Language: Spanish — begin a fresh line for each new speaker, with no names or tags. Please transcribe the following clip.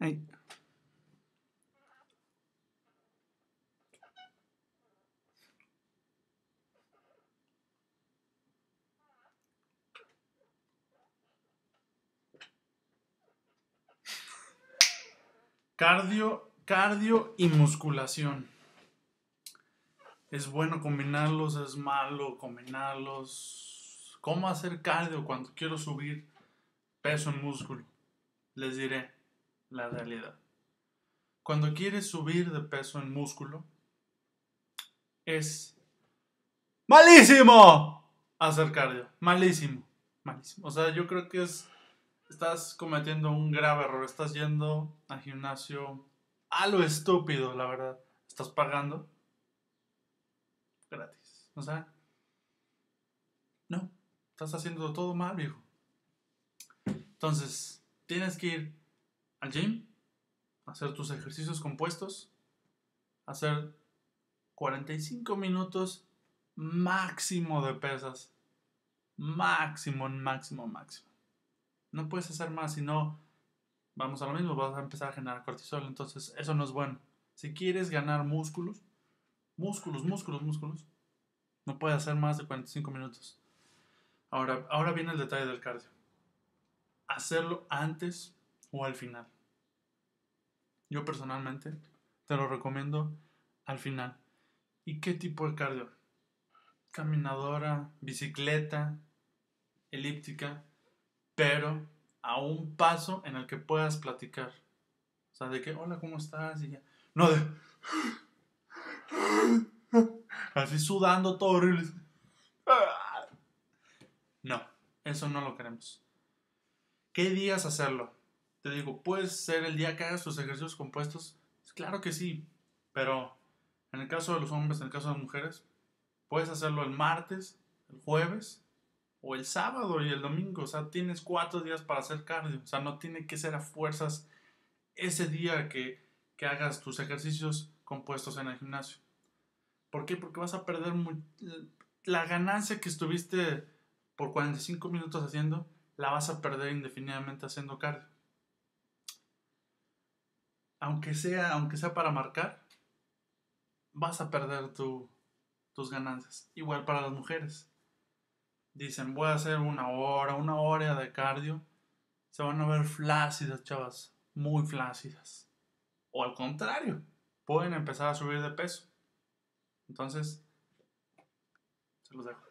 Ay. Cardio y musculación. ¿Es bueno combinarlos? ¿Es malo combinarlos? ¿Cómo hacer cardio cuando quiero subir peso en músculo? Les diré la realidad. Cuando quieres subir de peso en músculo, es malísimo hacer cardio. Malísimo. Malísimo. O sea, yo creo que estás cometiendo un grave error. Estás yendo al gimnasio a lo estúpido, la verdad. Estás pagando gratis. O sea, no. Estás haciendo todo mal, viejo. Entonces, tienes que ir al gym, hacer tus ejercicios compuestos, hacer 45 minutos máximo de pesas. Máximo, máximo, máximo. No puedes hacer más, si no, vamos a lo mismo, vas a empezar a generar cortisol. Entonces, eso no es bueno. Si quieres ganar músculos, no puedes hacer más de 45 minutos. Ahora viene el detalle del cardio. Hacerlo antes o al final. Yo personalmente te lo recomiendo al final. ¿Y qué tipo de cardio? Caminadora, bicicleta, elíptica, pero a un paso en el que puedas platicar. O sea, de que, hola, ¿cómo estás? Y ya. No, de... así sudando todo horrible. No, eso no lo queremos. ¿Qué días hacerlo? Te digo, ¿puedes ser el día que hagas tus ejercicios compuestos? Claro que sí, pero en el caso de los hombres, en el caso de las mujeres, puedes hacerlo el martes, el jueves o el sábado y el domingo. O sea, tienes 4 días para hacer cardio. O sea, no tiene que ser a fuerzas ese día que hagas tus ejercicios compuestos en el gimnasio. ¿Por qué? Porque vas a perder la ganancia que estuviste por 45 minutos haciendo, la vas a perder indefinidamente haciendo cardio. Aunque sea para marcar, vas a perder tus ganancias. Igual para las mujeres. Dicen, voy a hacer una hora de cardio. Se van a ver flácidas, chavas. Muy flácidas. O al contrario, pueden empezar a subir de peso. Entonces, se los dejo.